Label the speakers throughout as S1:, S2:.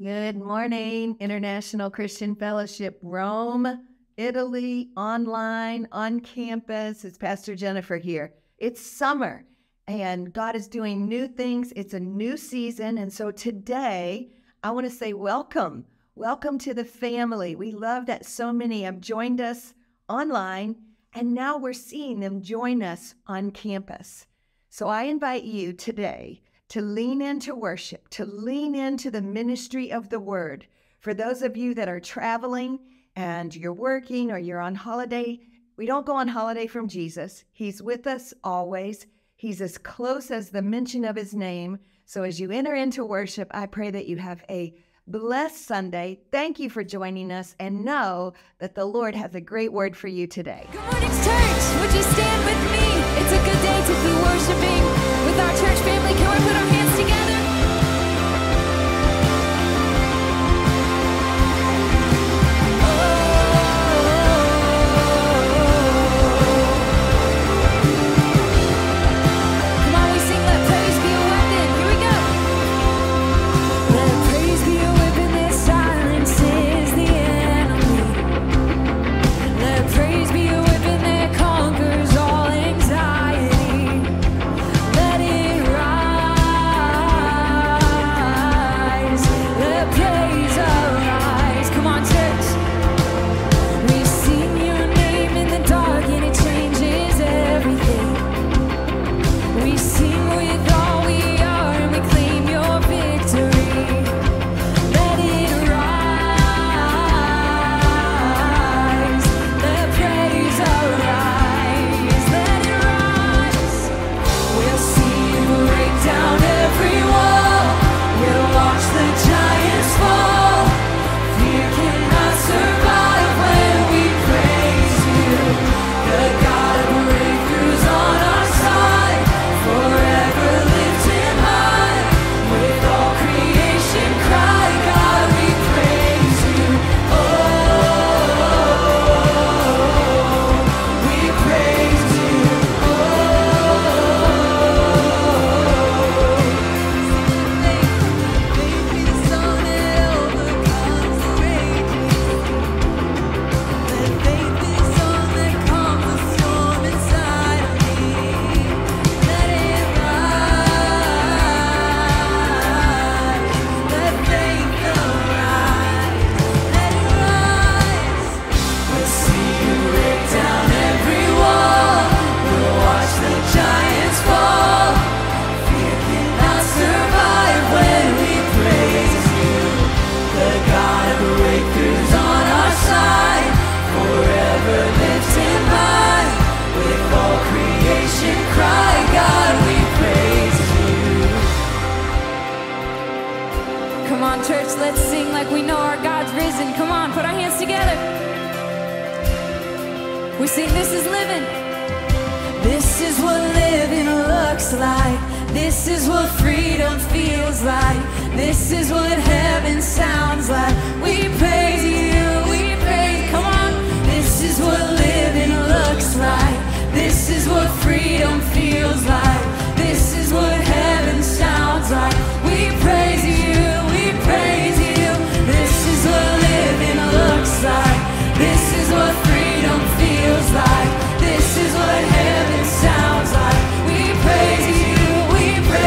S1: Good morning, International Christian Fellowship, Rome, Italy, online, on campus. It's Pastor Jennifer here. It's summer, and God is doing new things. It's a new season, and so today, I want to say welcome. Welcome to the family. We love that so many have joined us online, and now we're seeing them join us on campus. So I invite you today to lean into worship, to lean into the ministry of the word. For those of you that are traveling and you're working or you're on holiday, we don't go on holiday from Jesus. He's with us always. He's as close as the mention of his name. So as you enter into worship, I pray that you have a blessed Sunday. Thank you for joining us, and know that the Lord has a great word for you today.
S2: Good morning, church. Would you stand with me? It's a good day to be worshiping with our church family. Can we put our hands together?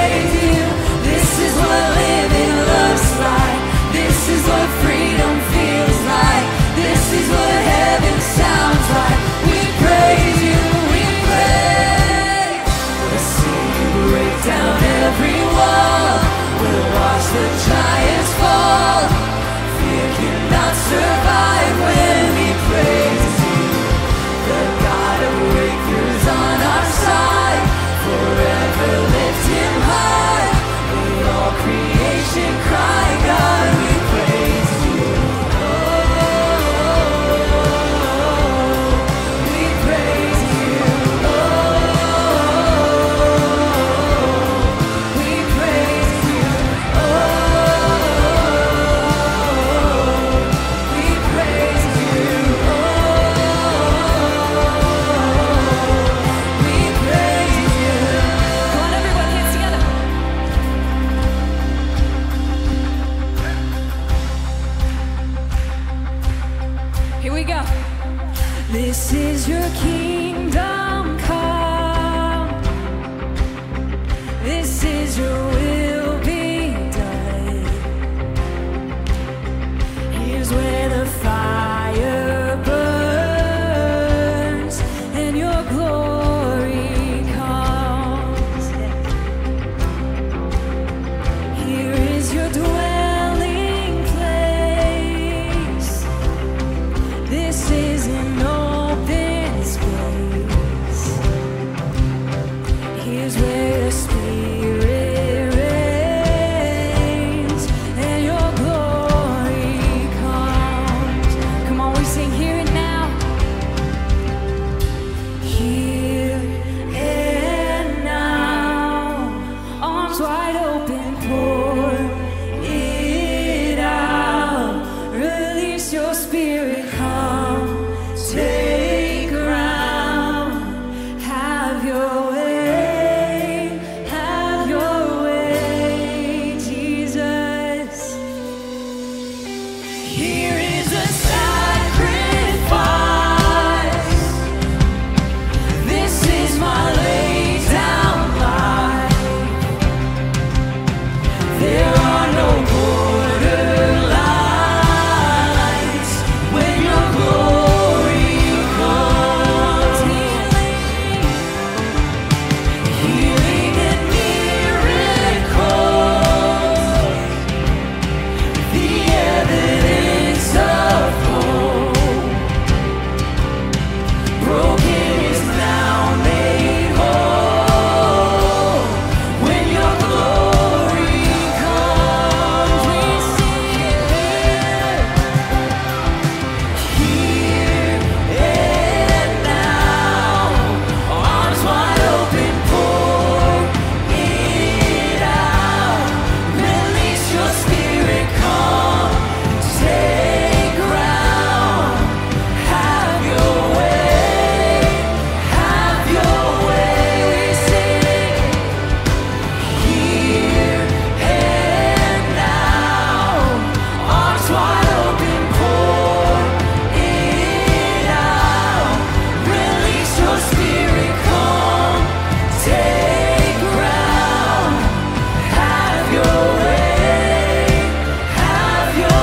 S3: This is what freedom feels
S2: is your will be done. Here's where the fire burns and your glory comes. Here is your dwelling place. This is an open space. Here's where the Spirit reigns and your glory comes. Come on, we sing here and now. Here and now, arms wide open, pour it out. Release your Spirit, come, take ground. Have your way, Jesus. Here is a sacrifice. This is my laid down life. There are no borderlines when your glory comes. Healing and miracles, the evidence of hope. Broken is now made whole when your glory comes. We sing here and now, arms wide open, pour it out. Release your Spirit, come, take ground. Have your way, have your way. We sing here and now, arms wide open, pour it out. Release your Spirit, come, take ground. Have your way, have your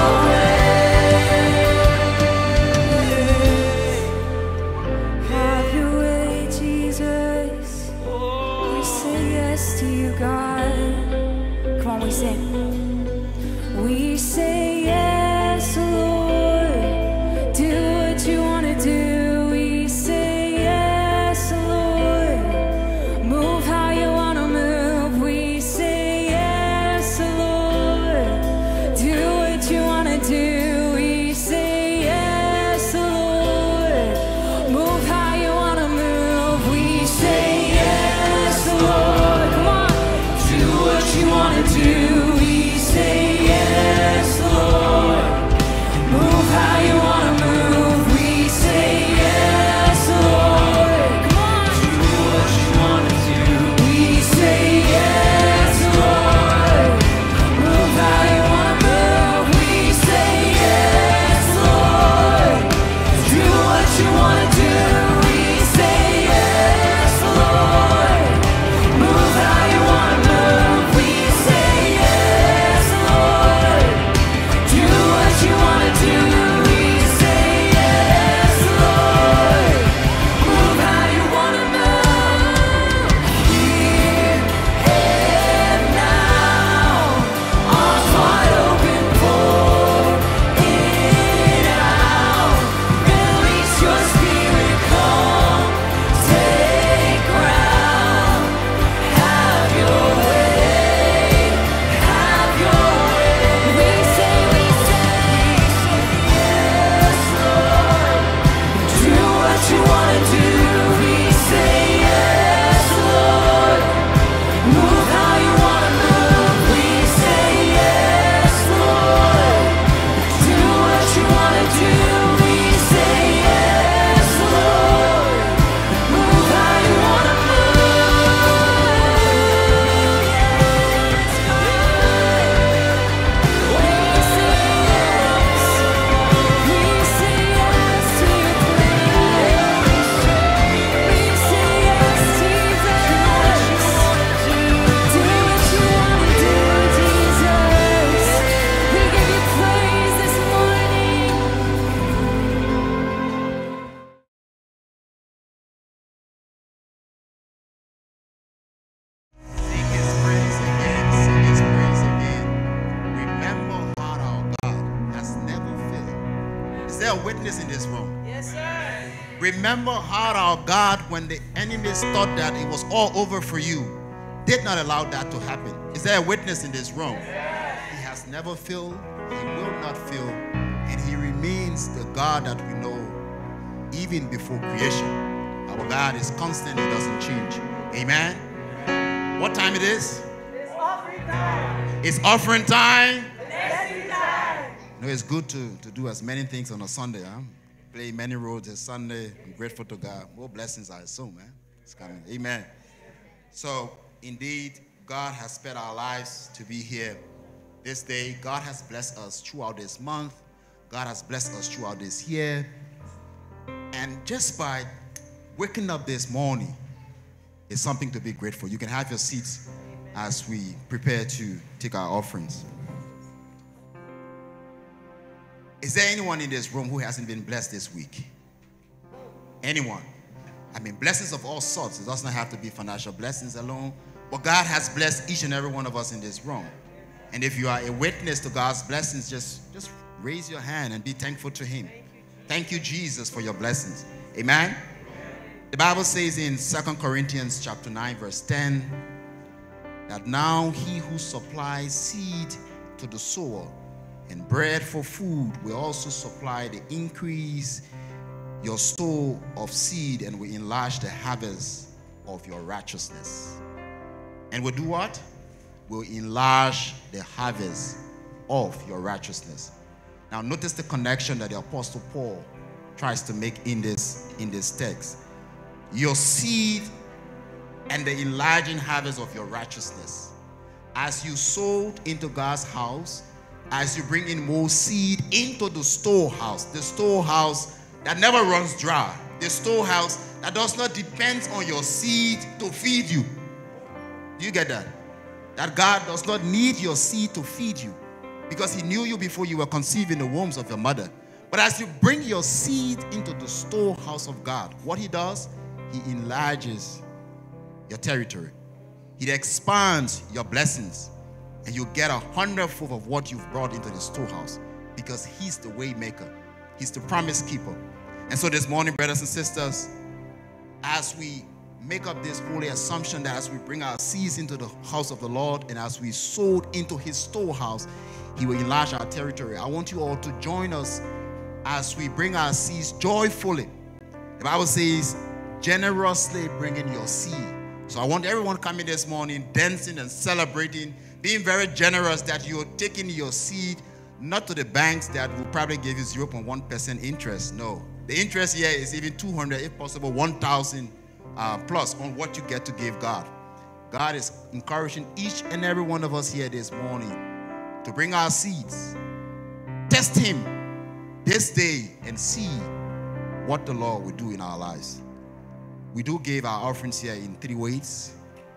S2: way. Have your way, Jesus. We say yes to you, God. Come on, we sing. We say yes, Lord. Do what you want to do. We say yes, Lord. Move how you want to move. We say yes, Lord. Do what you want to do. We say yes, Lord. Move how you want to move. We say yes, Lord. Come on. Do what you want to do. We say yes, Lord.
S3: a witness in this room?
S4: Yes, sir.
S3: Remember how our God, when the enemies thought that it was all over for you, did not allow that to happen. Is there a witness in this room? He has never failed, he will not fail, and he remains the God that we know even before creation. Our God is constant, he doesn't change. Amen. What time it is?
S4: It's offering time.
S3: It's offering time.
S4: Blessing time.
S3: You know, it's good to do as many things on a Sunday. Huh? Play many roads this Sunday. I'm grateful to God. More blessings, I assume, man. It's coming. Amen. So, indeed, God has spared our lives to be here this day. God has blessed us throughout this month. God has blessed us throughout this year. And just by waking up this morning is something to be grateful. You can have your seats as we prepare to take our offerings. Is there anyone in this room who hasn't been blessed this week? Anyone? I mean, blessings of all sorts. It doesn't have to be financial blessings alone. But God has blessed each and every one of us in this room. And if you are a witness to God's blessings, just raise your hand and be thankful to him. Thank you, Jesus, for your blessings. Amen? The Bible says in 2 Corinthians chapter 9, verse 10, that now he who supplies seed to the sower and bread for food will also supply the increase your store of seed and will enlarge the harvest of your righteousness. And will do what? Will enlarge the harvest of your righteousness. Now notice the connection that the Apostle Paul tries to make in this text. Your seed and the enlarging harvest of your righteousness. As you sowed into God's house, as you bring in more seed into the storehouse that never runs dry, the storehouse that does not depend on your seed to feed you. Do you get that? That God does not need your seed to feed you because he knew you before you were conceived in the wombs of your mother. But as you bring your seed into the storehouse of God, what he does, he enlarges your territory. He expands your blessings. And you get 100-fold of what you've brought into the storehouse because he's the way maker. He's the promise keeper. And so this morning, brothers and sisters, as we make up this holy assumption that as we bring our seeds into the house of the Lord and as we sow into his storehouse, he will enlarge our territory. I want you all to join us as we bring our seeds joyfully. The Bible says, generously bringing your seed. So I want everyone coming this morning dancing and celebrating, being very generous that you're taking your seed not to the banks that will probably give you 0.1% interest. No. The interest here is even 200, if possible, 1,000 plus on what you get to give God. God is encouraging each and every one of us here this morning to bring our seeds. Test him this day and see what the Lord will do in our lives. We do give our offerings here in 3 ways.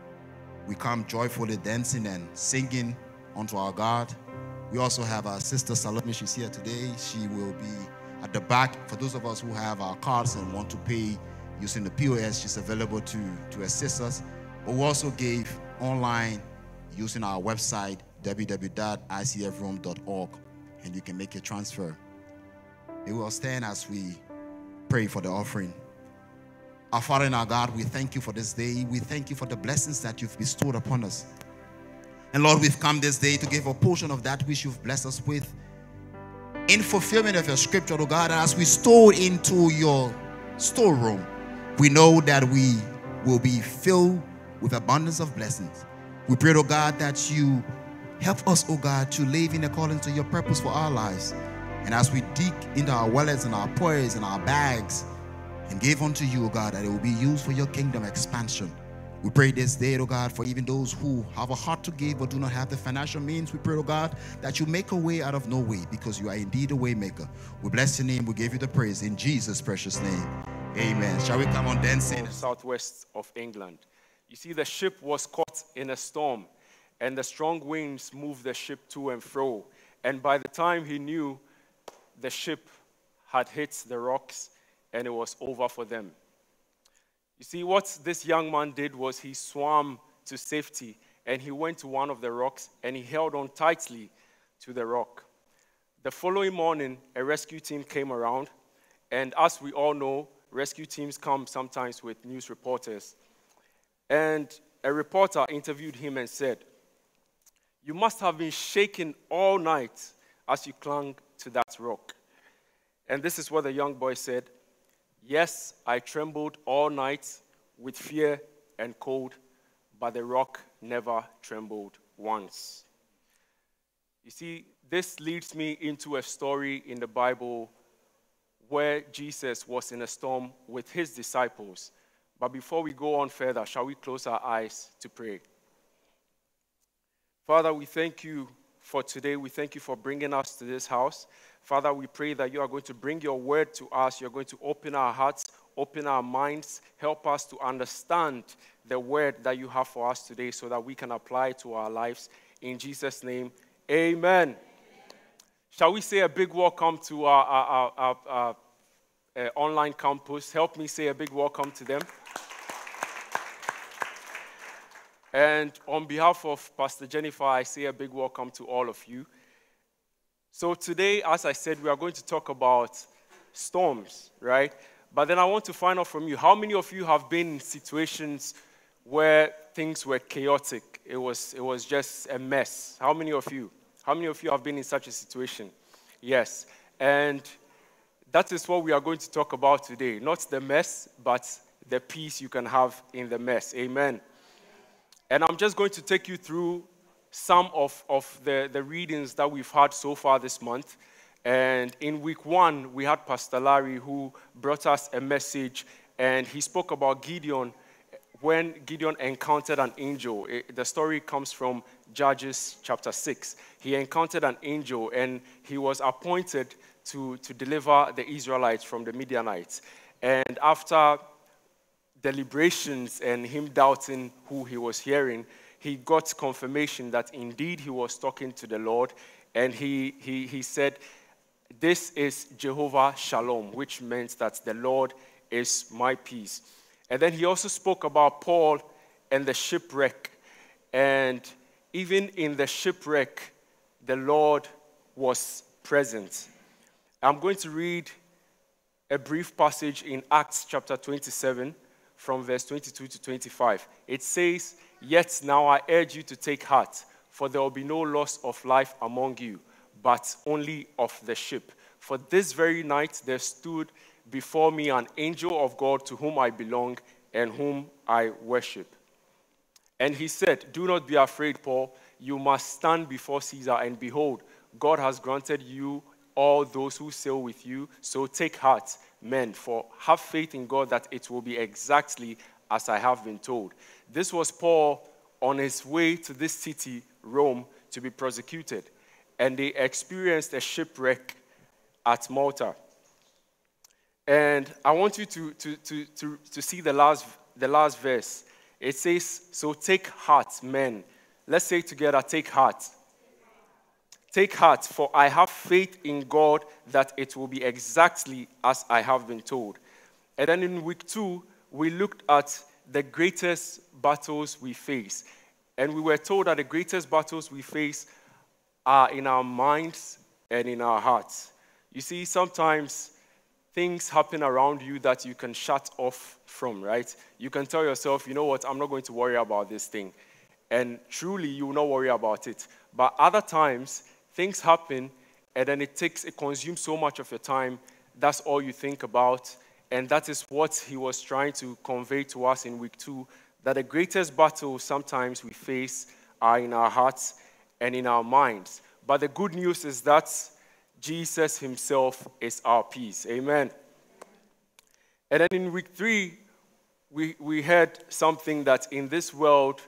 S3: We come joyfully dancing and singing unto our God. We also have our sister Salome. She's here today. She will be at the back. For those of us who have our cards and want to pay using the POS, she's available to assist us. But we also gave online using our website, www.icfrome.org, and you can make a transfer. We will stand as we pray for the offering. Our Father and our God, we thank you for this day. We thank you for the blessings that you've bestowed upon us. And Lord, we've come this day to give a portion of that which you've blessed us with in fulfillment of your scripture, oh God. As we store into your storeroom, we know that we will be filled with abundance of blessings. We pray, oh God, that you help us, oh God, to live in accordance to your purpose for our lives. And as we dig into our wallets and our purses and our bags and give unto you, oh God, that it will be used for your kingdom expansion. We pray this day, oh God, for even those who have a heart to give but do not have the financial means. We pray, oh God, that you make a way out of no way because you are indeed a way maker. We bless your name. We give you the praise in Jesus' precious name. Amen. Shall we come on dancing?
S5: Southwest of England. You see, the ship was caught in a storm, and the strong winds moved the ship to and fro. And by the time he knew, the ship had hit the rocks, and it was over for them. You see, what this young man did was he swam to safety, and he went to one of the rocks, and he held on tightly to the rock. The following morning, a rescue team came around, and as we all know, rescue teams come sometimes with news reporters. And a reporter interviewed him and said, "You must have been shaking all night as you clung to that rock." And this is what the young boy said: "Yes, I trembled all night with fear and cold, but the rock never trembled once." You see, this leads me into a story in the Bible where Jesus was in a storm with his disciples. But before we go on further, shall we close our eyes to pray? Father, we thank you for today. We thank you for bringing us to this house. Father, we pray that you are going to bring your word to us. You're going to open our hearts, open our minds, help us to understand the word that you have for us today so that we can apply it to our lives. In Jesus' name, amen. Shall we say a big welcome to our online campus? Help me say a big welcome to them. And on behalf of Pastor Jennifer, I say a big welcome to all of you. So today, as I said, we are going to talk about storms, right? But then I want to find out from you, how many of you have been in situations where things were chaotic? It was just a mess. How many of you? How many of you have been in such a situation? Yes. And that is what we are going to talk about today. Not the mess, but the peace you can have in the mess. Amen. And I'm just going to take you through some of the readings that we've had so far this month. And in week 1, we had Pastor Larry who brought us a message, and he spoke about Gideon when Gideon encountered an angel. The story comes from Judges chapter 6. He encountered an angel, and he was appointed to deliver the Israelites from the Midianites. And after deliberations and him doubting who he was hearing, he got confirmation that indeed he was talking to the Lord. And he said, "This is Jehovah Shalom," which meant that the Lord is my peace. And then he also spoke about Paul and the shipwreck. And even in the shipwreck, the Lord was present. I'm going to read a brief passage in Acts chapter 27 from verse 22 to 25. It says, "Yet now I urge you to take heart, for there will be no loss of life among you, but only of the ship. For this very night there stood before me an angel of God to whom I belong and whom I worship. And he said, 'Do not be afraid, Paul. You must stand before Caesar, and behold, God has granted you all those who sail with you. So take heart, men, for have faith in God that it will be exactly as I have been told.'" This was Paul on his way to this city, Rome, to be prosecuted. And they experienced a shipwreck at Malta. And I want you to see the last verse. It says, "So take heart, men." Let's say together, take heart. "Take heart, for I have faith in God that it will be exactly as I have been told." And then in week 2, we looked at the greatest battles we face. And we were told that the greatest battles we face are in our minds and in our hearts. You see, sometimes things happen around you that you can shut off from, right? You can tell yourself, "You know what, I'm not going to worry about this thing." And truly, you will not worry about it. But other times, things happen, and then it consumes so much of your time. That's all you think about. And that is what he was trying to convey to us in week 2, that the greatest battles sometimes we face are in our hearts and in our minds. But the good news is that Jesus himself is our peace. Amen. And then in week 3, we heard something that in this world,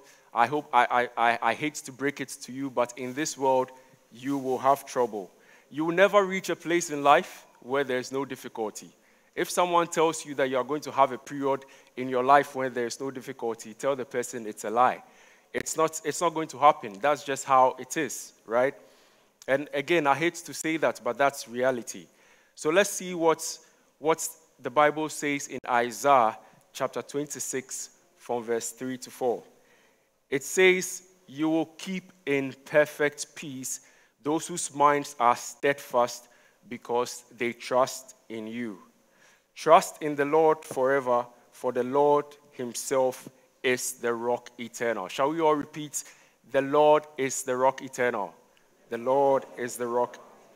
S5: I hate to break it to you, but in this world, you will have trouble. You will never reach a place in life where there's no difficulty. If someone tells you that you are going to have a period in your life where there's no difficulty, tell the person it's a lie. It's not going to happen. That's just how it is, right? And again, I hate to say that, but that's reality. So let's see what the Bible says in Isaiah chapter 26 from verse 3 to 4. It says, "You will keep in perfect peace those whose minds are steadfast because they trust in you. Trust in the Lord forever, for the Lord himself is the rock eternal. Shall we all repeat? The Lord is the rock eternal. The Lord is the rock.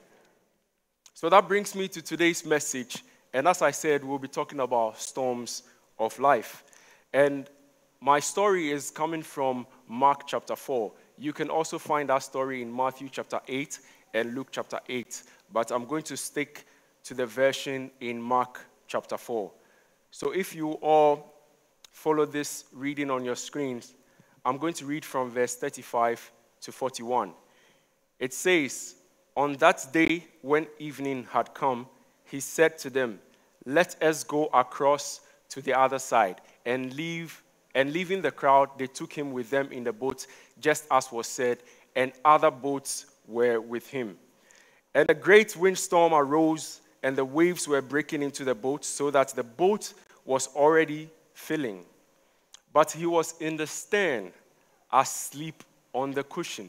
S5: So that brings me to today's message. And as I said, we'll be talking about storms of life. And my story is coming from Mark chapter 4. You can also find that story in Matthew chapter 8 and Luke chapter 8. But I'm going to stick to the version in Mark chapter 4. So if you all follow this reading on your screens, I'm going to read from verse 35 to 41. It says, "On that day when evening had come, he said to them, 'Let us go across to the other side.' And leaving the crowd, they took him with them in the boat, just as was said, and other boats were with him. And a great windstorm arose, and the waves were breaking into the boat, so that the boat was already filling. But he was in the stern, asleep on the cushion."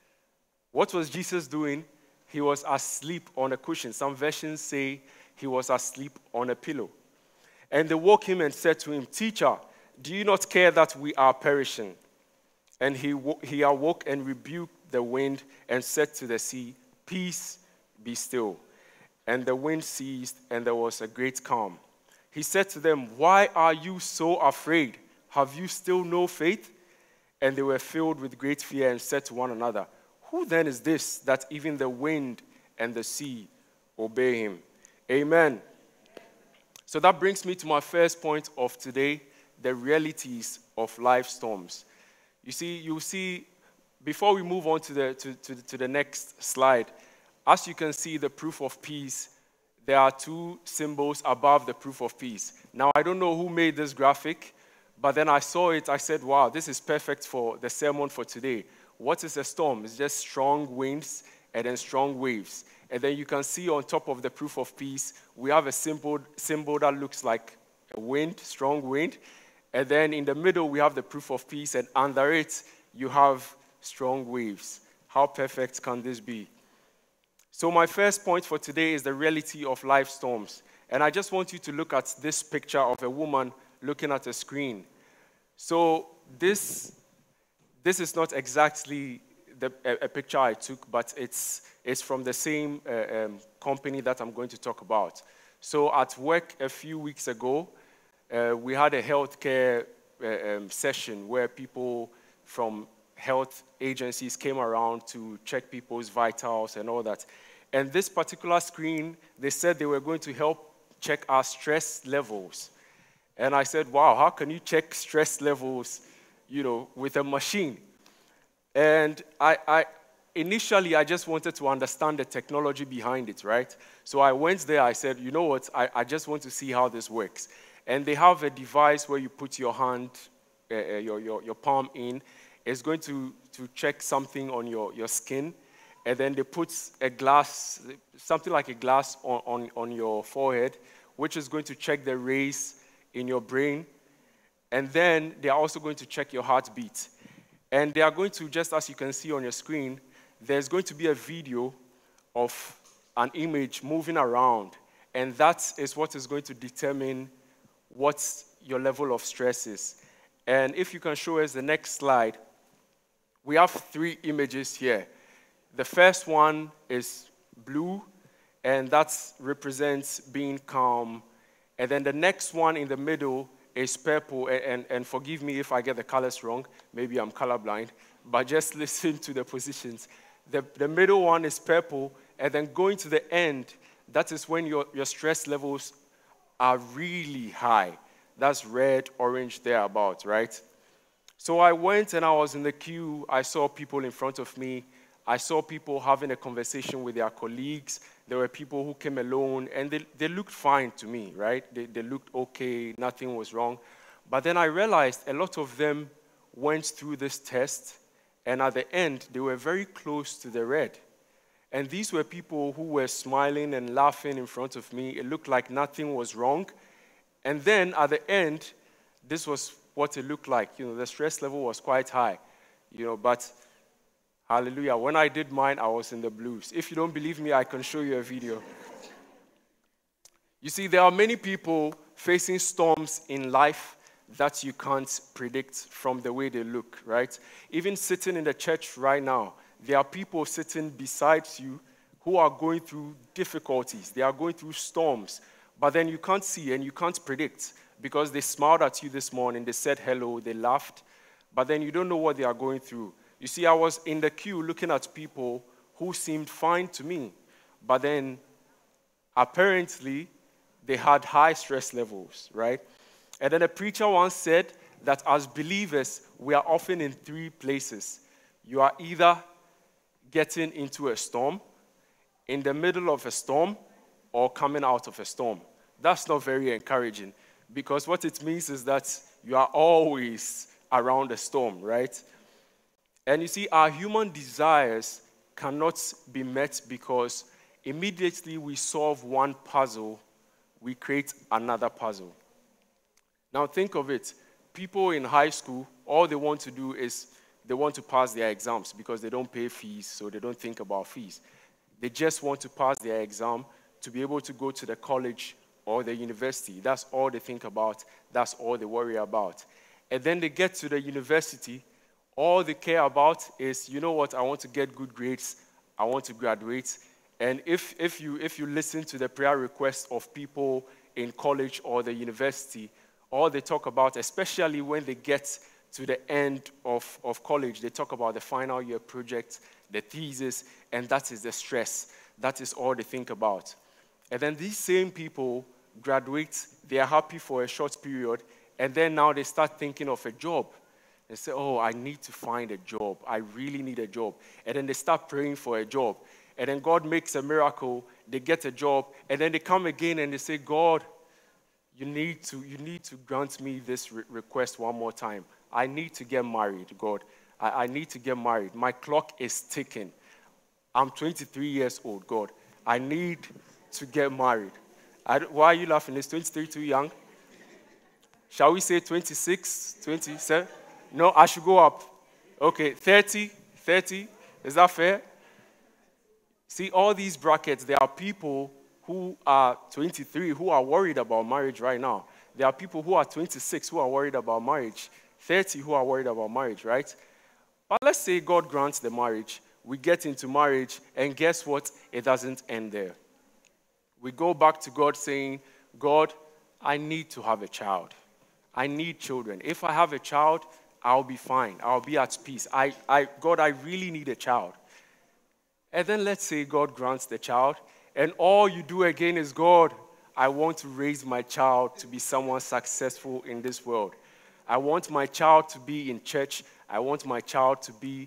S5: What was Jesus doing? He was asleep on a cushion. Some versions say he was asleep on a pillow. And they woke him and said to him, "Teacher, do you not care that we are perishing?" And he awoke and rebuked the wind and said to the sea, "Peace, be still." And the wind ceased, and there was a great calm. He said to them, "Why are you so afraid? Have you still no faith?" And they were filled with great fear and said to one another, "Who then is this that even the wind and the sea obey him?" Amen. So that brings me to my first point of today, the realities of life storms. You'll see, before we move on to the next slide, as you can see the proof of peace, there are two symbols above the proof of peace. Now, I don't know who made this graphic, but then I saw it, I said, wow, this is perfect for the sermon for today. What is a storm? It's just strong winds and then strong waves. And then you can see on top of the proof of peace, we have a symbol that looks like a wind, strong wind. And then in the middle, we have the proof of peace, and under it, you have strong waves. How perfect can this be? So my first point for today is the reality of life storms. And I just want you to look at this picture of a woman looking at a screen. So this is not exactly a picture I took, but it's from the same company that I'm going to talk about. So at work a few weeks ago, we had a healthcare session where people from health agencies came around to check people's vitals and all that. And this particular screen, they said they were going to help check our stress levels. And I said, wow, how can you check stress levels, with a machine? And initially, I just wanted to understand the technology behind it, right? So I went there, I said, you know what, I just want to see how this works. And they have a device where you put your hand, your palm in. It's going to check something on your skin. And then they put a glass, something like a glass on your forehead, which is going to check the rays in your brain. And then they are also going to check your heartbeat. And they are going to, just as you can see on your screen, there's going to be a video of an image moving around. And that is what is going to determine what your level of stress is. And if you can show us the next slide, we have 3 images here. The first one is blue, and that represents being calm. And then the next one in the middle is purple, and forgive me if I get the colors wrong. Maybe I'm colorblind, but just listen to the positions. The middle one is purple, and then going to the end, that is when your stress levels are really high. That's red, orange, thereabouts, right? So I went and I was in the queue. I saw people in front of me. I saw people having a conversation with their colleagues. There were people who came alone, and they looked fine to me, right? They looked okay, nothing was wrong. But then I realized a lot of them went through this test, and at the end, they were very close to the red. And these were people who were smiling and laughing in front of me. It looked like nothing was wrong. And then at the end, this was what it looked like. The stress level was quite high. But Hallelujah. When I did mine, I was in the blues. If you don't believe me, I can show you a video. You see, there are many people facing storms in life that you can't predict from the way they look, right? Even sitting in the church right now, there are people sitting beside you who are going through difficulties. They are going through storms, but then you can't see and you can't predict because they smiled at you this morning, they said hello, they laughed, but then you don't know what they are going through. You see, I was in the queue looking at people who seemed fine to me, but then apparently they had high stress levels, right? And then a preacher once said that as believers, we are often in three places. You are either getting into a storm, in the middle of a storm, or coming out of a storm. That's not very encouraging because what it means is that you are always around a storm, right? And you see, our human desires cannot be met because immediately we solve one puzzle, we create another puzzle. Now think of it. People in high school, all they want to do is they want to pass their exams because they don't pay fees, so they don't think about fees. They just want to pass their exam to be able to go to the college or the university. That's all they think about. That's all they worry about. And then they get to the university. All they care about is, you know what, I want to get good grades. I want to graduate. And if you listen to the prayer requests of people in college or the university, all they talk about, especially when they get to the end of college, they talk about the final year project, the thesis, and that is the stress. That is all they think about. And then these same people graduate, they are happy for a short period, and then now they start thinking of a job. They say, oh, I need to find a job. I really need a job. And then they start praying for a job. And then God makes a miracle, they get a job, and then they come again and they say, God, you need to grant me this request one more time. I need to get married, God. I need to get married. My clock is ticking. I'm 23 years old, God. I need to get married. Why are you laughing? Is 23 too young? Shall we say 26, 27? No, I should go up. Okay, 30. Is that fair? See, all these brackets, there are people who are 23 who are worried about marriage right now. There are people who are 26 who are worried about marriage. 30 who are worried about marriage, right? But let's say God grants the marriage. We get into marriage, and guess what? It doesn't end there. We go back to God saying, God, I need to have a child. I need children. If I have a child, I'll be fine. I'll be at peace. God, I really need a child. And then let's say God grants the child, and all you do again is, God, I want to raise my child to be someone successful in this world. I want my child to be in church. I want my child to be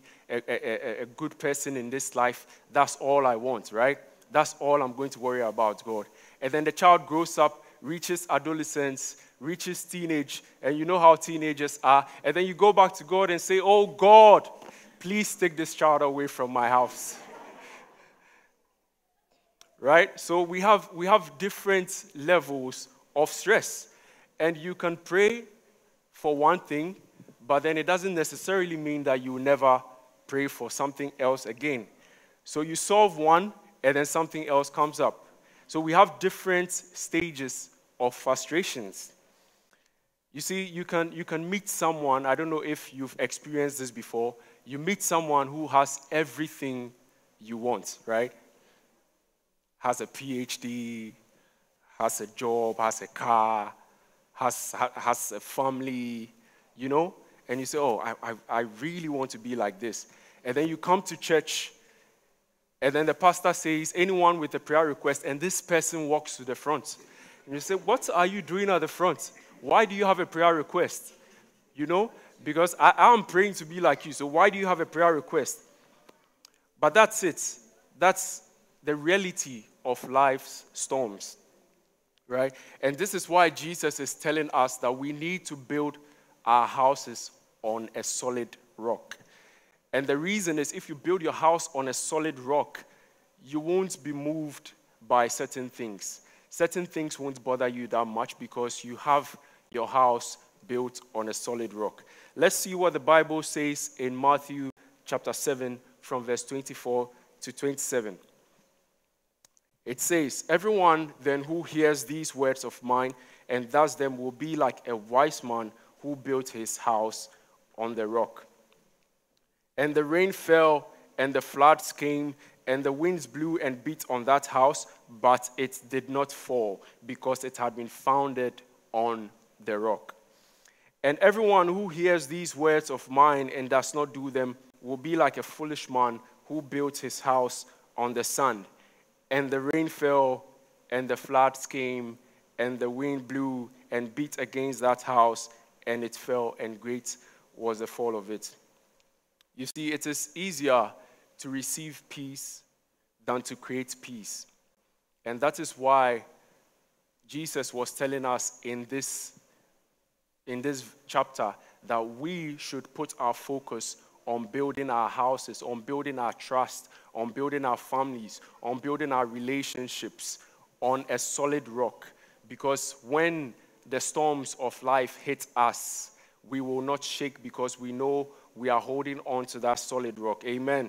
S5: a good person in this life. That's all I want, right? That's all I'm going to worry about, God. And then the child grows up, reaches adolescence, reaches teenage, and you know how teenagers are. And then you go back to God and say, oh, God, please take this child away from my house. Right? So we have different levels of stress. And you can pray for one thing, but then it doesn't necessarily mean that you will never pray for something else again. So you solve one, and then something else comes up. So we have different stages of frustrations. You see, you can meet someone, I don't know if you've experienced this before, you meet someone who has everything you want, right? Has a PhD, has a job, has a car, has a family, you know? And you say, oh, I really want to be like this. And then you come to church, and then the pastor says, anyone with a prayer request, and this person walks to the front. And you say, what are you doing at the front? Why do you have a prayer request? You know? Because I'm praying to be like you, so why do you have a prayer request? But that's it. That's the reality of life's storms, right? And this is why Jesus is telling us that we need to build our houses on a solid rock. And the reason is if you build your house on a solid rock, you won't be moved by certain things. Certain things won't bother you that much because you have your house built on a solid rock. Let's see what the Bible says in Matthew chapter 7 from verse 24 to 27. It says, "Everyone then who hears these words of mine and does them will be like a wise man who built his house on the rock. And the rain fell, and the floods came, and the winds blew and beat on that house, but it did not fall, because it had been founded on the rock. And everyone who hears these words of mine and does not do them will be like a foolish man who built his house on the sand. And the rain fell, and the floods came, and the wind blew and beat against that house, and it fell, and great was the fall of it." You see, it is easier to receive peace than to create peace. And that is why Jesus was telling us in this chapter that we should put our focus on building our houses, on building our trust, on building our families, on building our relationships on a solid rock. Because when the storms of life hit us, we will not shake because we know we are holding on to that solid rock. Amen.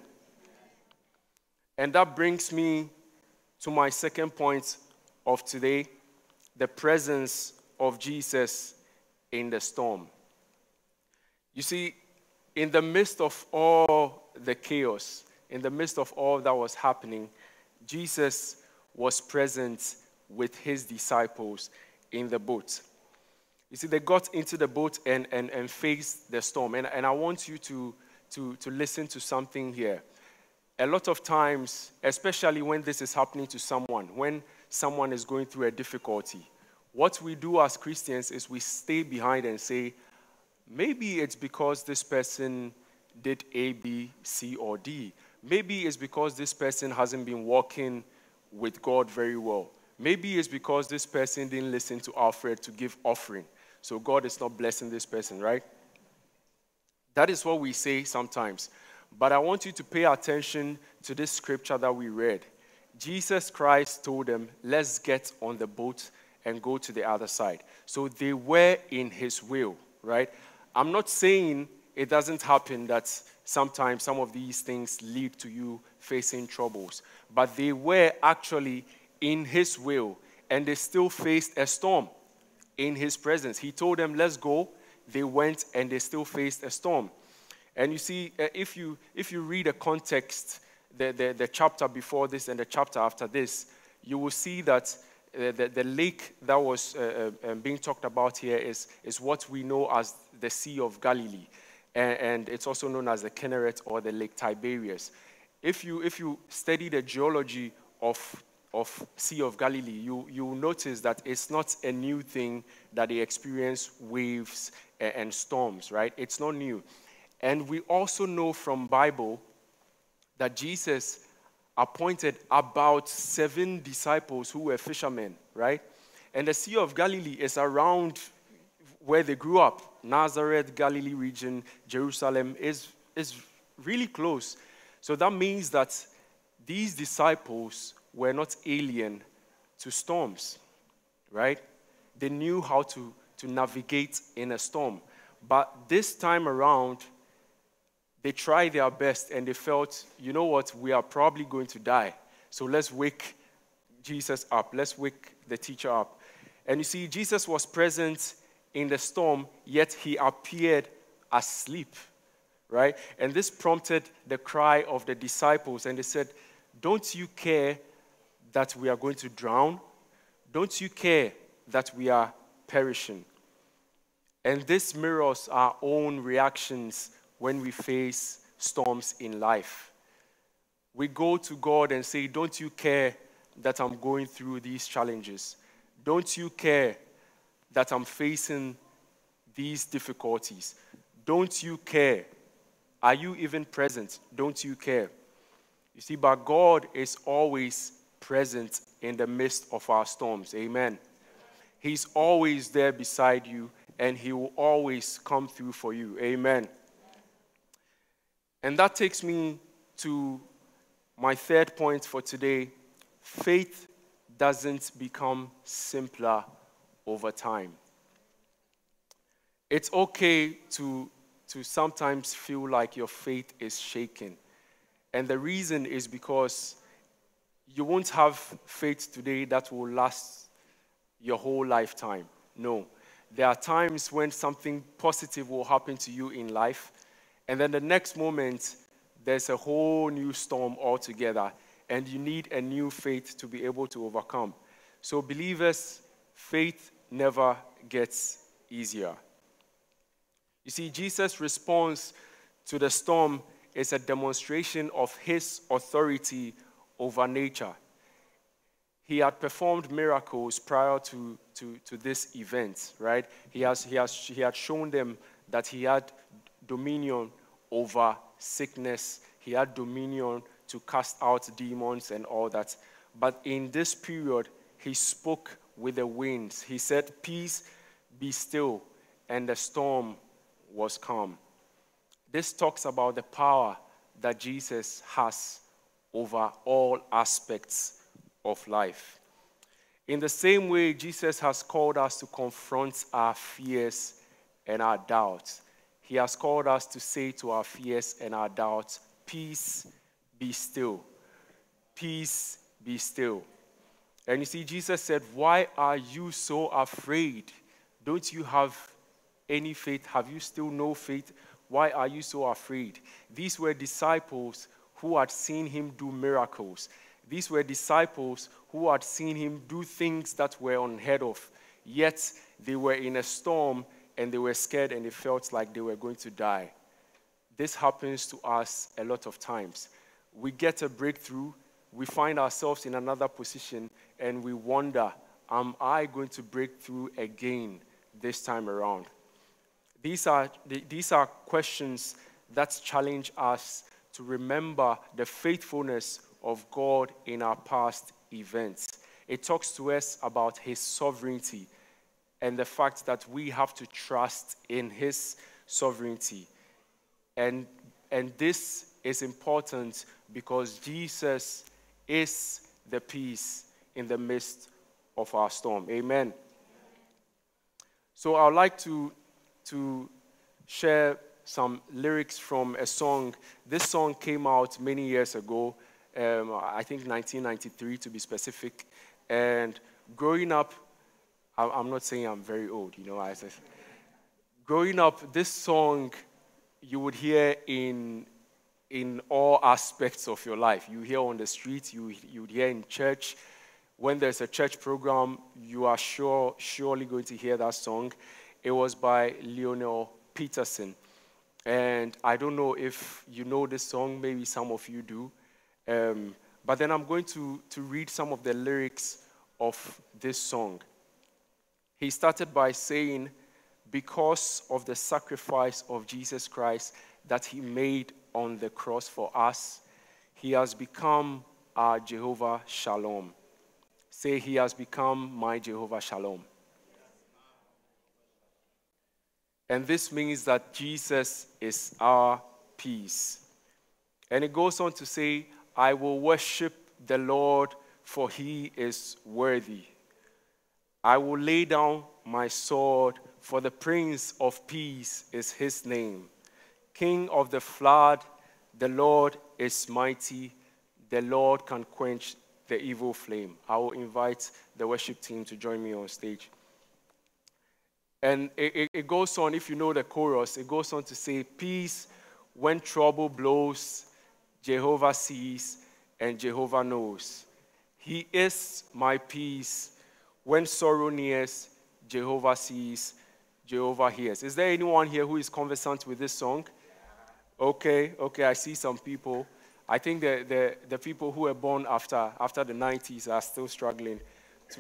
S5: And that brings me to my second point of today, the presence of Jesus in the storm. You see, in the midst of all the chaos, in the midst of all that was happening, Jesus was present with his disciples in the boat. You see, they got into the boat and faced the storm. And I want you to listen to something here. A lot of times, especially when this is happening to someone, when someone is going through a difficulty, what we do as Christians is we stay behind and say, maybe it's because this person did A, B, C, or D. Maybe it's because this person hasn't been walking with God very well. Maybe it's because this person didn't listen to Alfred to give offering. So God is not blessing this person, right? That is what we say sometimes. But I want you to pay attention to this scripture that we read. Jesus Christ told them, let's get on the boat and go to the other side. So they were in his will, right? I'm not saying it doesn't happen that sometimes some of these things lead to you facing troubles. But they were actually in his will, and they still faced a storm in his presence. He told them, let's go. They went, and they still faced a storm. And you see, if you read the context, the chapter before this and the chapter after this, you will see that the lake that was being talked about here is what we know as the Sea of Galilee. And it's also known as the Kinneret or the Lake Tiberias. If you study the geology of Sea of Galilee, you will notice that it's not a new thing that they experience waves and storms, right? It's not new. And we also know from Bible that Jesus appointed about 7 disciples who were fishermen, right? And the Sea of Galilee is around where they grew up. Nazareth, Galilee region, Jerusalem is really close. So that means that these disciples were not alien to storms, right? They knew how to navigate in a storm. But this time around, they tried their best and they felt, you know what, we are probably going to die. So let's wake Jesus up. Let's wake the teacher up. And you see, Jesus was present in the storm, yet he appeared asleep, right? And this prompted the cry of the disciples. And they said, don't you care that we are going to drown? Don't you care that we are perishing? And this mirrors our own reactions when we face storms in life. We go to God and say, don't you care that I'm going through these challenges? Don't you care that I'm facing these difficulties? Don't you care? Are you even present? Don't you care? You see, but God is always present in the midst of our storms. Amen. He's always there beside you, and he will always come through for you. Amen. And that takes me to my third point for today. Faith doesn't become simpler over time. It's okay to sometimes feel like your faith is shaken. And the reason is because you won't have faith today that will last your whole lifetime. No. There are times when something positive will happen to you in life, and then the next moment, there's a whole new storm altogether, and you need a new faith to be able to overcome. So believers, faith never gets easier. You see, Jesus' response to the storm is a demonstration of his authority over nature. He had performed miracles prior to this event, right? He had shown them that he had dominion over sickness. He had dominion to cast out demons and all that. But in this period, he spoke with the winds. He said, "Peace, be still," and the storm was calm. This talks about the power that Jesus has over all aspects of life. In the same way, Jesus has called us to confront our fears and our doubts. He has called us to say to our fears and our doubts, "Peace, be still. Peace, be still." And you see, Jesus said, "Why are you so afraid? Don't you have any faith? Have you still no faith? Why are you so afraid?" These were disciples who had seen him do miracles. These were disciples who had seen him do things that were unheard of. Yet they were in a storm and they were scared and they felt like they were going to die. This happens to us a lot of times. We get a breakthrough, we find ourselves in another position, and we wonder, am I going to break through again this time around? These are questions that challenge us to remember the faithfulness of God in our past events. It talks to us about his sovereignty and the fact that we have to trust in his sovereignty. And this is important because Jesus is the peace in the midst of our storm. Amen. So I would like to share some lyrics from a song. This song came out many years ago, I think 1993 to be specific. And growing up, I'm not saying I'm very old, growing up, this song you would hear in all aspects of your life. You hear on the street, you would hear in church. When there's a church program, you are surely going to hear that song. It was by Lionel Peterson. And I don't know if you know this song, maybe some of you do. But then I'm going to read some of the lyrics of this song. He started by saying, "Because of the sacrifice of Jesus Christ that he made on the cross for us, he has become our Jehovah Shalom." Say, "He has become my Jehovah Shalom." And this means that Jesus is our peace. And it goes on to say, "I will worship the Lord, for he is worthy. I will lay down my sword, for the Prince of Peace is his name. King of the flood, the Lord is mighty. The Lord can quench the evil flame." I will invite the worship team to join me on stage. And it goes on, if you know the chorus, it goes on to say, "Peace when trouble blows, Jehovah sees and Jehovah knows. He is my peace. When sorrow nears, Jehovah sees, Jehovah hears." Is there anyone here who is conversant with this song? Okay, I see some people. I think the people who were born after the 90s are still struggling to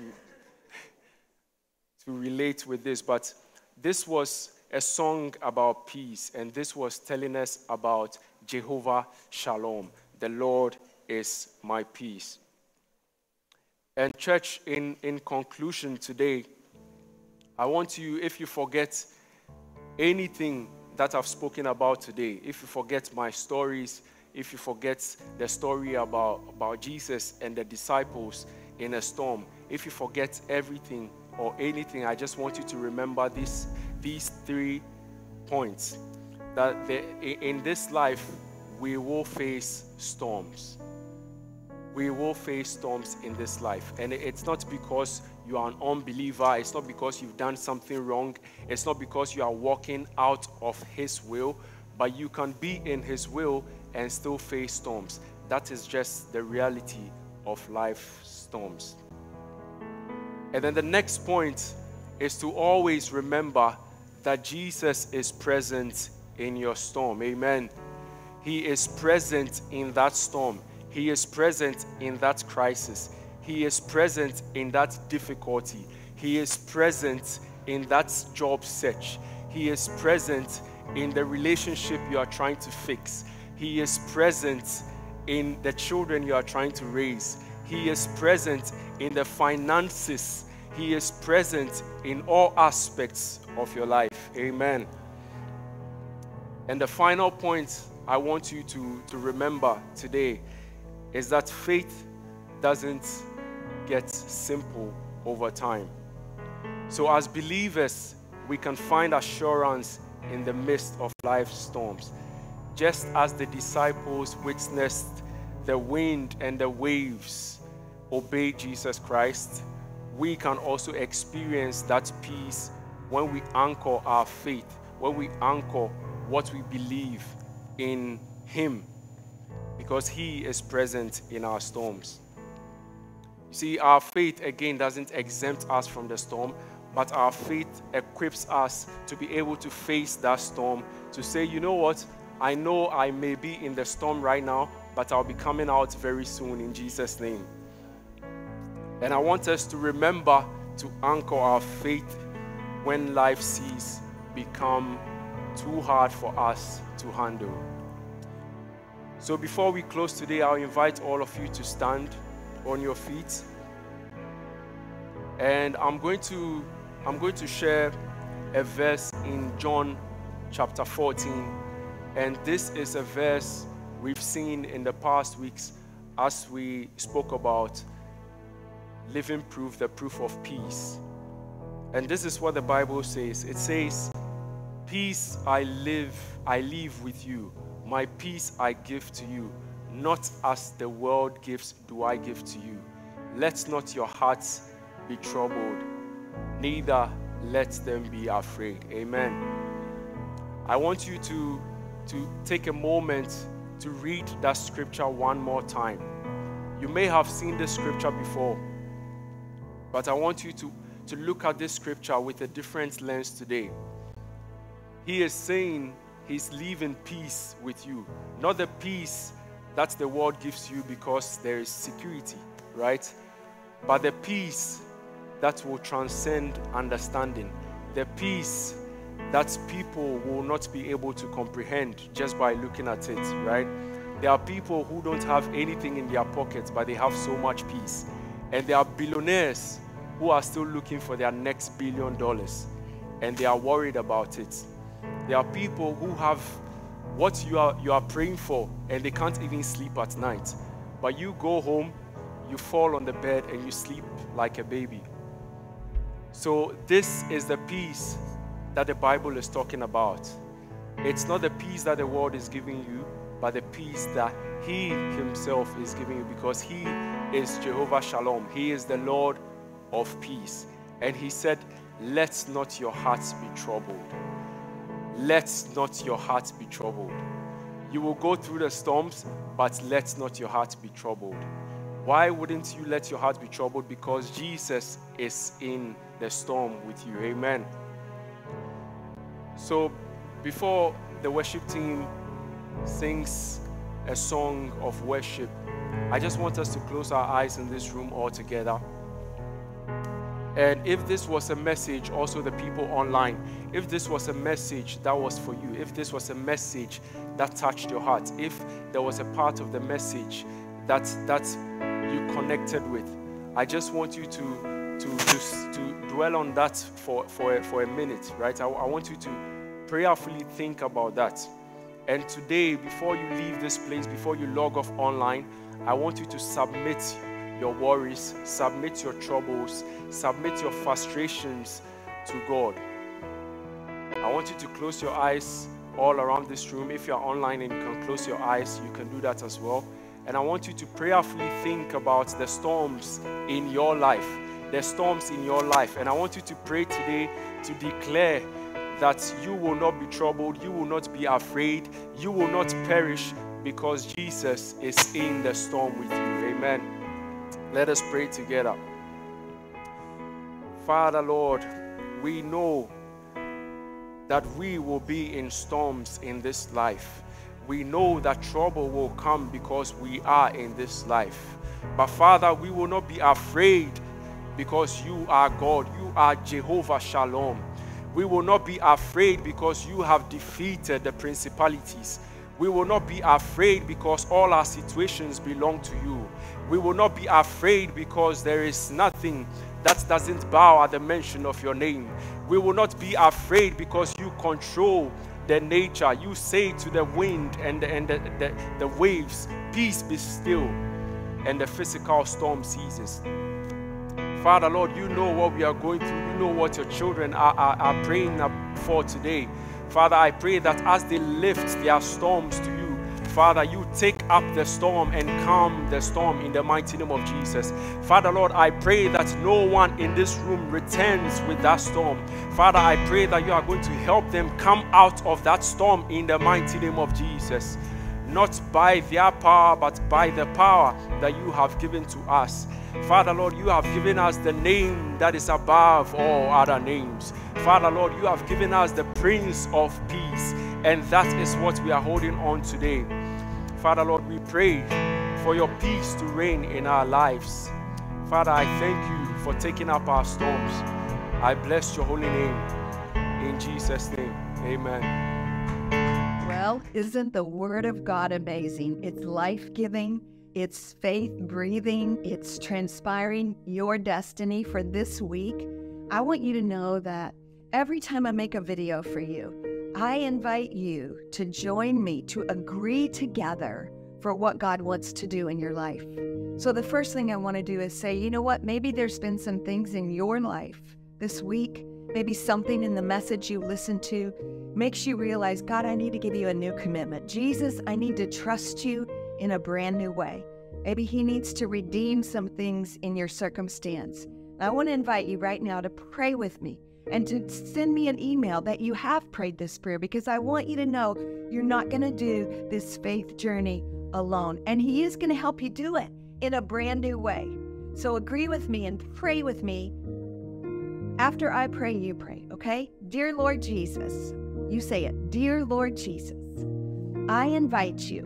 S5: relate with this. But this was a song about peace, and this was telling us about Jehovah Shalom. The Lord is my peace. And church, in conclusion today, I want you, if you forget anything that I've spoken about today, if you forget my stories, if you forget the story about Jesus and the disciples in a storm, if you forget everything or anything, I just want you to remember these 3 points. That in this life, we will face storms. We will face storms in this life. And it's not because you are an unbeliever. It's not because you've done something wrong. It's not because you are walking out of His will. But you can be in His will and still face storms. That is just the reality of life storms. And then the next point is to always remember that Jesus is present in your storm. Amen. He is present in that storm. He is present in that crisis. He is present in that difficulty. He is present in that job search. He is present in the relationship you are trying to fix. He is present in the children you are trying to raise. He is present in the finances. He is present in all aspects of your life. Amen. And the final point I want you to remember today is that faith doesn't get simple over time. So as believers, we can find assurance in the midst of life's storms. Just as the disciples witnessed the wind and the waves obey Jesus Christ, we can also experience that peace when we anchor our faith, when we anchor what we believe in Him, because He is present in our storms. You see, our faith, again, doesn't exempt us from the storm, but our faith equips us to be able to face that storm, to say, you know what, I know I may be in the storm right now, but I'll be coming out very soon in Jesus' name. And I want us to remember to anchor our faith when life seas become too hard for us to handle. So before we close today, I'll invite all of you to stand on your feet. And I'm going to share a verse in John chapter 14. And this is a verse we've seen in the past weeks as we spoke about living proof, the proof of peace. And this is what the Bible says. It says, "Peace I leave with you. My peace I give to you. Not as the world gives do I give to you. Let not your hearts be troubled, neither let them be afraid." Amen. I want you to take a moment to read that scripture one more time. You may have seen this scripture before, but I want you to look at this scripture with a different lens today. He is saying He's leaving peace with you, not the peace that the world gives you because there is security, right? But the peace that will transcend understanding, the peace that people will not be able to comprehend just by looking at it, right? There are people who don't have anything in their pockets, but they have so much peace. And there are billionaires who are still looking for their next $1 billion, and they are worried about it. There are people who have what you are praying for, and they can't even sleep at night. But you go home, you fall on the bed, and you sleep like a baby. So this is the peace that the Bible is talking about. It's not the peace that the world is giving you, but the peace that He Himself is giving you, because He is Jehovah Shalom. He is the Lord of peace. And He said, let not your hearts be troubled. Let not your heart be troubled. You will go through the storms, but let not your heart be troubled. Why wouldn't you let your heart be troubled? Because Jesus is in the storm with you. Amen. So before the worship team sings a song of worship, I just want us to close our eyes in this room all together. And if this was a message, also the people online, if this was a message that was for you, if this was a message that touched your heart, if there was a part of the message that you connected with, I just want you to dwell on that for a minute, right? I want you to prayerfully think about that. And today, before you leave this place, before you log off online, I want you to submit your worries, submit your troubles, submit your frustrations to God. I want you to close your eyes all around this room. If you're online and you can close your eyes, you can do that as well. And I want you to prayerfully think about the storms in your life. The storms in your life. And I want you to pray today to declare that you will not be troubled, you will not be afraid, you will not perish, because Jesus is in the storm with you. Amen. Let us pray together. Father, Lord, we know that we will be in storms in this life. We know that trouble will come because we are in this life. But Father, we will not be afraid because you are God. You are Jehovah Shalom. We will not be afraid because you have defeated the principalities. We will not be afraid because all our situations belong to you. We will not be afraid because there is nothing that doesn't bow at the mention of your name. We will not be afraid because you control the nature. You say to the wind and the waves, peace be still, and the physical storm ceases. Father, Lord, you know what we are going through. You know what your children are praying for today. Father, I pray that as they lift their storms to you, Father, you take up the storm and calm the storm in the mighty name of Jesus. Father, Lord, I pray that no one in this room returns with that storm. Father, I pray that you are going to help them come out of that storm in the mighty name of Jesus. Not by their power, but by the power that you have given to us. Father, Lord, you have given us the name that is above all other names. Father, Lord, you have given us the Prince of Peace, and that is what we are holding on today. Father, Lord, we pray for your peace to reign in our lives. Father, I thank you for taking up our storms. I bless your holy name. In Jesus' name, amen.
S1: Well, isn't the Word of God amazing? It's life-giving, it's faith-breathing, it's transpiring your destiny for this week. I want you to know that every time I make a video for you, I invite you to join me to agree together for what God wants to do in your life. So the first thing I want to do is say, you know what? Maybe there's been some things in your life this week, maybe something in the message you listened to makes you realize, God, I need to give you a new commitment. Jesus, I need to trust you in a brand new way. Maybe he needs to redeem some things in your circumstance. I want to invite you right now to pray with me and to send me an email that you have prayed this prayer, because I want you to know you're not going to do this faith journey alone. And he is going to help you do it in a brand new way. So agree with me and pray with me. After I pray, you pray, okay? Dear Lord Jesus, you say it. Dear Lord Jesus, I invite you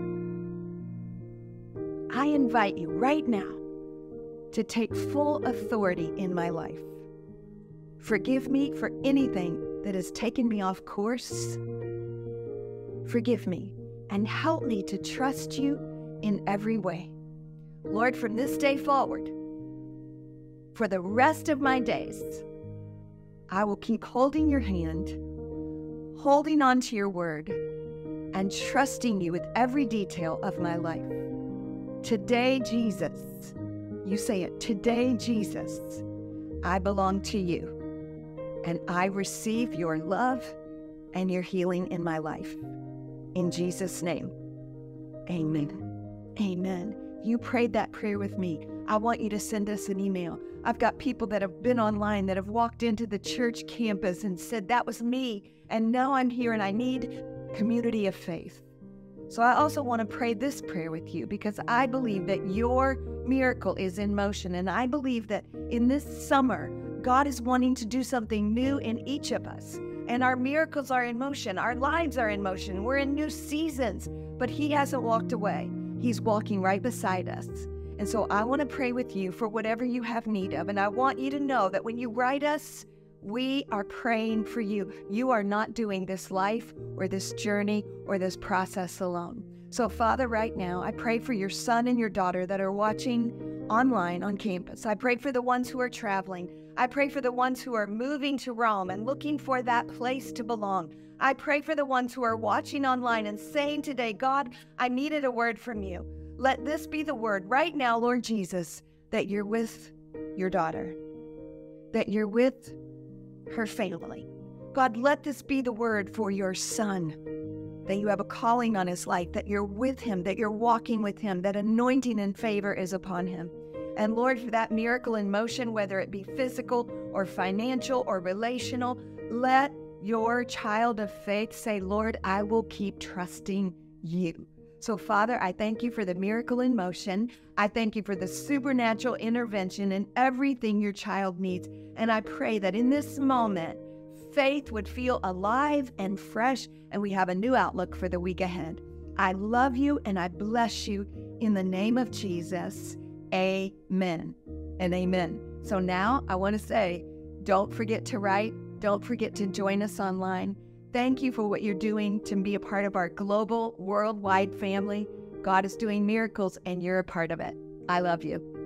S1: right now to take full authority in my life. Forgive me for anything that has taken me off course. Forgive me and help me to trust you in every way. Lord, from this day forward, for the rest of my days, I will keep holding your hand, holding on to your word, and trusting you with every detail of my life. Today, Jesus, you say it, today, Jesus, I belong to you, and I receive your love and your healing in my life. In Jesus' name, amen. Amen. You prayed that prayer with me. I want you to send us an email. I've got people that have been online that have walked into the church campus and said, that was me, and now I'm here and I need community of faith. So I also want to pray this prayer with you, because I believe that your miracle is in motion, and I believe that in this summer, God is wanting to do something new in each of us, and our miracles are in motion. Our lives are in motion. We're in new seasons, but he hasn't walked away. He's walking right beside us. And so I want to pray with you for whatever you have need of. And I want you to know that when you write us, we are praying for you. You are not doing this life or this journey or this process alone. So Father, right now, I pray for your son and your daughter that are watching online on campus. I pray for the ones who are traveling. I pray for the ones who are moving to Rome and looking for that place to belong. I pray for the ones who are watching online and saying today, God, I needed a word from you. Let this be the word right now, Lord Jesus, that you're with your daughter, that you're with her family. God, let this be the word for your son. that you have a calling on his life, that you're with him, that you're walking with him, that anointing and favor is upon him. And Lord, for that miracle in motion, whether it be physical or financial or relational, let your child of faith say, Lord, I will keep trusting you. So, Father, I thank you for the miracle in motion. I thank you for the supernatural intervention in everything your child needs. And I pray that in this moment, faith would feel alive and fresh, and we have a new outlook for the week ahead. I love you and I bless you in the name of Jesus. Amen and amen. So now I want to say, don't forget to write. Don't forget to join us online. Thank you for what you're doing to be a part of our global, worldwide family. God is doing miracles and you're a part of it. I love you.